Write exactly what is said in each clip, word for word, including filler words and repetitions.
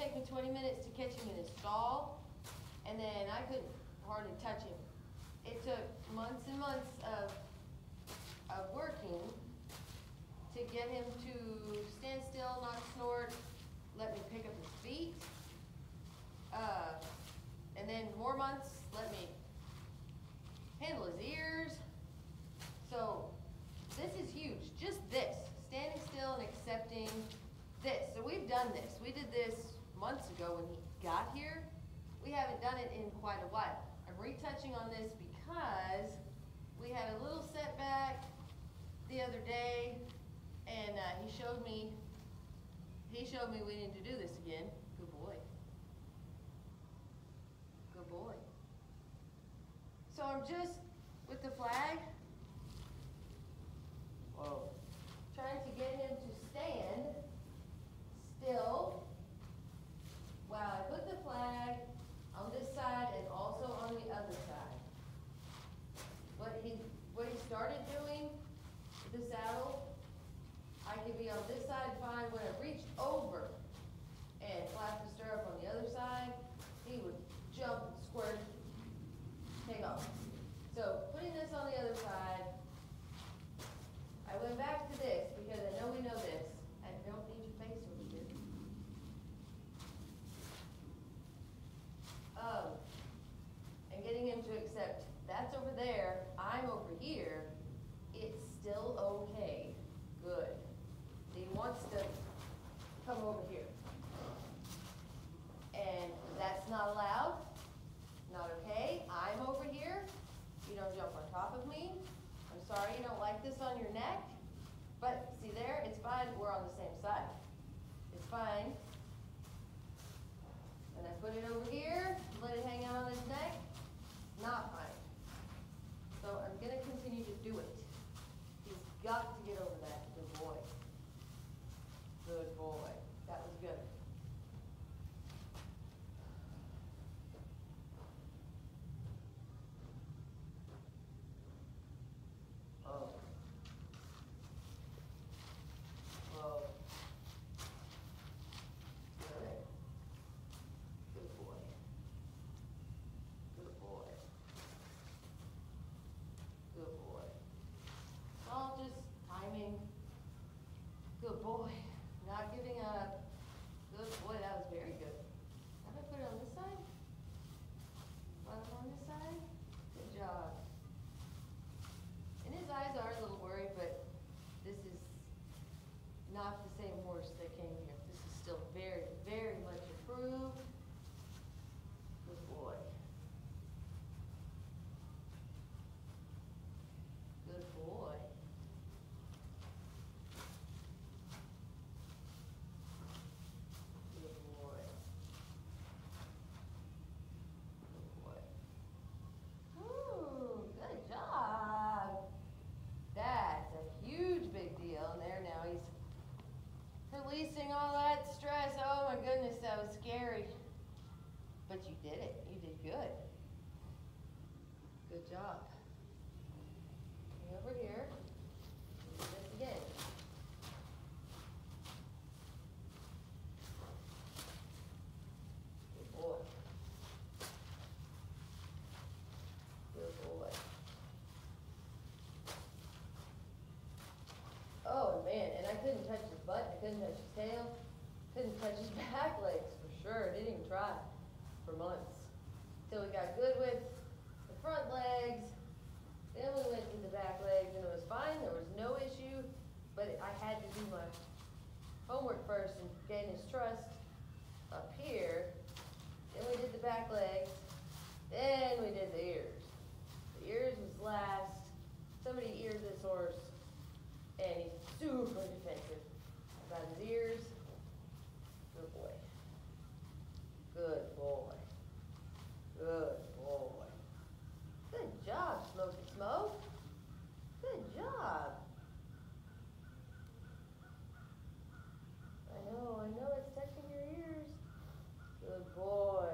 take me twenty minutes to catch him in his stall, and then I couldn't hardly touch him. It took months and months of, of working to get him to stand still, not snort, let me pick up his feet. Uh, and then more months, let me handle his ears. So this is huge, just this, standing still and accepting this. So we've done this. We did this months ago when he got here. We haven't done it in quite a while. I'm retouching on this because we had a little setback the other day, and uh, he showed me, he showed me we need to do this again. Good boy. Good boy. So I'm just, with the flag, whoa, trying to get him to stand still while I put the flag on this side and also on the other side. What he, what he started doing with the saddle, I could be on this side fine. When I reached over and flap the stirrup on the other side, he would jump, squirt, take off. So putting this on the other side, I went back to this because I know we know this. I don't need your face over here. Um, and getting him to accept that's over there, I'm over here, it's still okay. Good. He wants to come over here. And that's not allowed, not okay. I'm over here. You don't jump on top of me. I'm sorry you don't like this on your neck. But see there, it's fine, we're on the same side. It's fine. And I put it over here, let it hang out on his neck, not fine. So I'm gonna continue to do it. He's got to get over that. Good boy. Good boy. That was good. Oh. Oh. Good. Good boy. Good boy. Good boy. All just timing. Good boy. Not giving up. Good boy, that was very good. How do I put it on this side? Bottom on this side? Good job. And his eyes are a little worried, but this is not the same horse that came here. This is still very, very much improved. Good boy. Good boy. Good boy. Good boy. Ooh, good job. That's a huge big deal. And there now he's releasing all that stress. Oh my goodness, that was scary. But you did it. You did good. Good job. Over here. Do this again. Good boy. Good boy. Oh man, and I couldn't touch his butt, I couldn't touch his tail, couldn't touch his back legs for sure. Didn't even try for months. Till we got good with the front legs. Then we went to the back legs and it was fine, there was no issue, but I had to do my homework first and gain his trust up here. Then we did the back legs, then we did the ears. The ears was last. Somebody eared this horse and he's super defensive about his ears. Good boy. Good boy. Good boy. Good job, Smoky Smoke. Good job. I know, I know it's touching your ears. Good boy.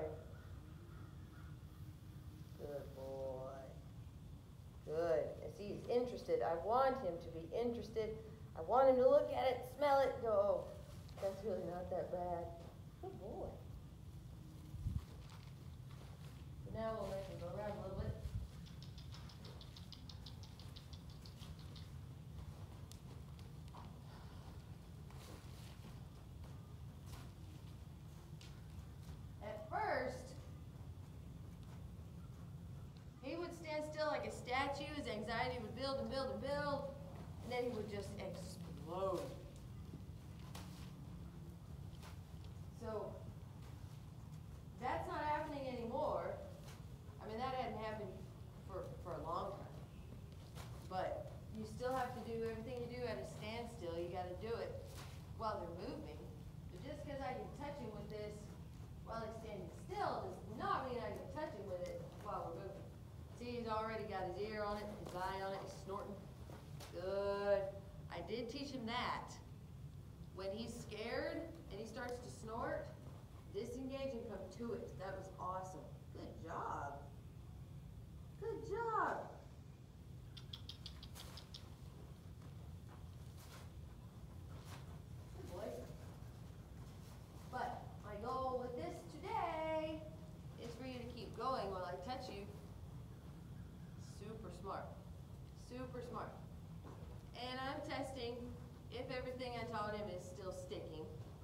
Good boy. Good. As he's interested, I want him to be interested. I want him to look at it, smell it, go, oh, that's really not that bad. Good boy. at you, his anxiety would build and build and build, and then he would just explode. So, that's not happening anymore. I mean, that hadn't happened for, for a long time. But you still have to do everything you do at a standstill. You got to do it while they're moving. But just because I can touch him with this while he's standing still does not mean I can touch him with it while we're moving. See, he's already got his ear on it, his eye on it, he's snorting. Good. I did teach him that. When he's scared and he starts to snort, disengage and come to it. That was awesome. Good job. Good job. Good boy. But my goal with this today is for you to keep going while I touch you. Super smart. Super smart. And I'm testing if everything I taught him is still sticking.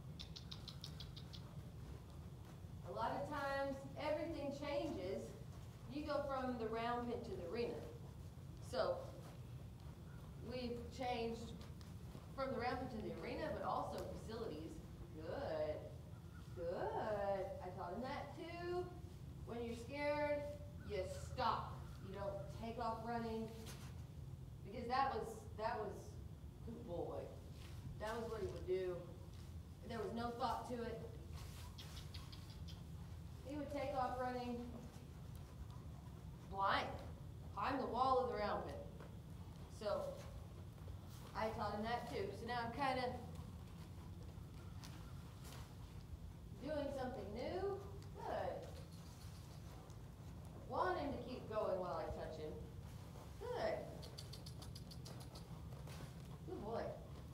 A lot of times, everything changes. You go from the round pin to the arena. So, we've changed from the round pin to the arena, but also facilities. Good. Good. I taught him that too. When you're scared, you stop. You don't take off running. Because that was, that was, good boy. That was what he would do. There was no thought to it. He would take off running blind, climb the wall of the round pin. So, I taught him that too. So now I'm kind of doing something new. Good. Want him to keep going while I touch him. Good. Good boy.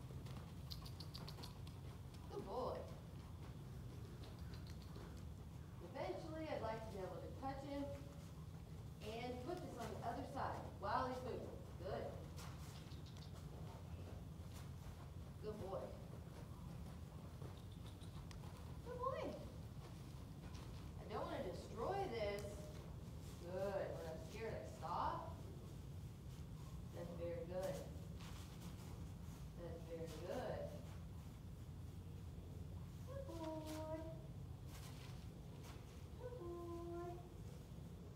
Good boy. Eventually, I'd like to be able to touch him and put this on the other side while he's moving. Good. Good boy. Good boy. I don't want to destroy this. Good. When I'm scared, I stop. That's very good. That's very good. Good boy. Good boy.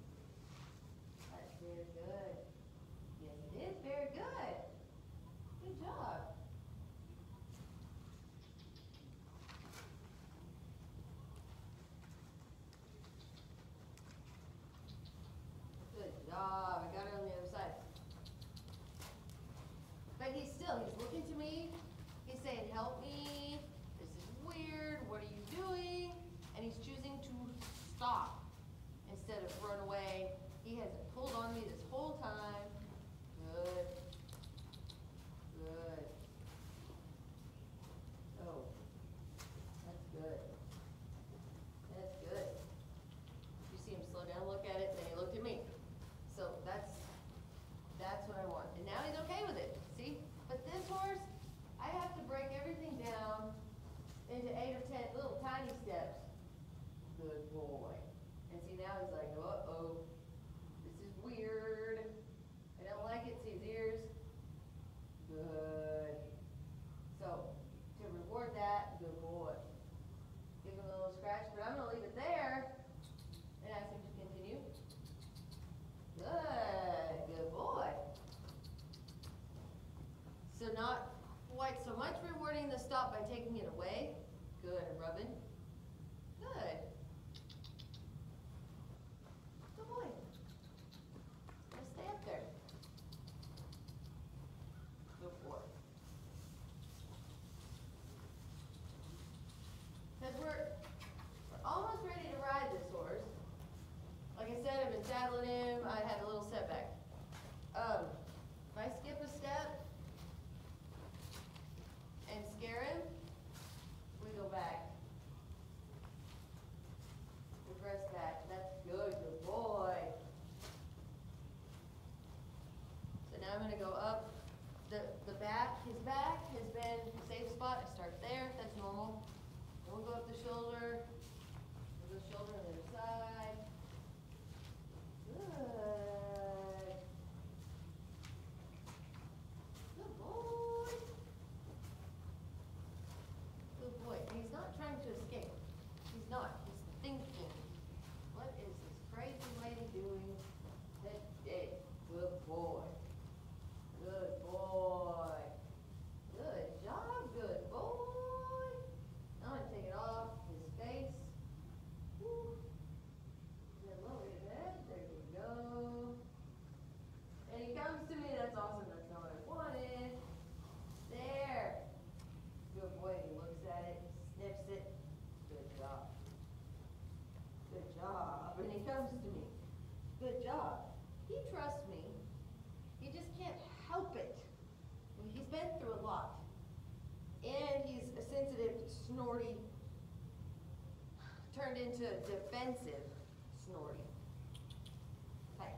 been through a lot. And he's a sensitive, snorty, turned into defensive snorty type.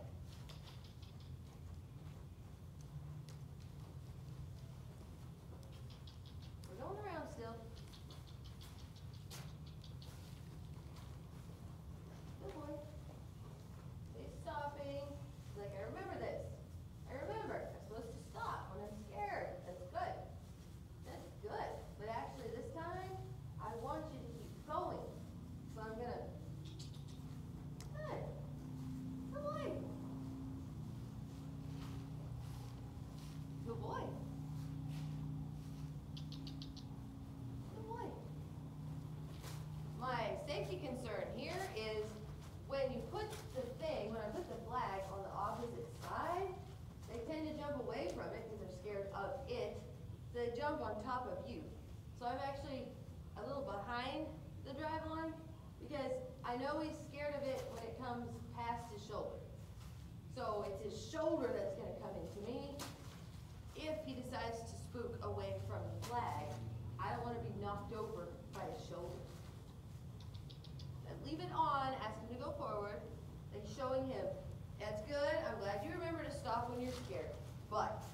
We're going around still. Good boy. He's stopping. He's like, I remember this. I remember. I'm supposed to stop when I'm scared. That's good. That's good. But actually this time, I want you to keep going. So I'm gonna, good. Good boy. Good boy. Good boy. My safety concern here is when you put the thing, when I put the flag on the opposite side, they tend to jump away from it because they're scared of it. So they jump on top of you. So I'm actually a little behind the drive line because I know he's scared of it when it comes past his shoulder. So it's his shoulder that's gonna come into me. If he decides to spook away from the flag, I don't wanna be knocked over by his shoulder. And leave it on, ask him to go forward, like showing him, that's good, I'm glad you remember to stop when you're scared, but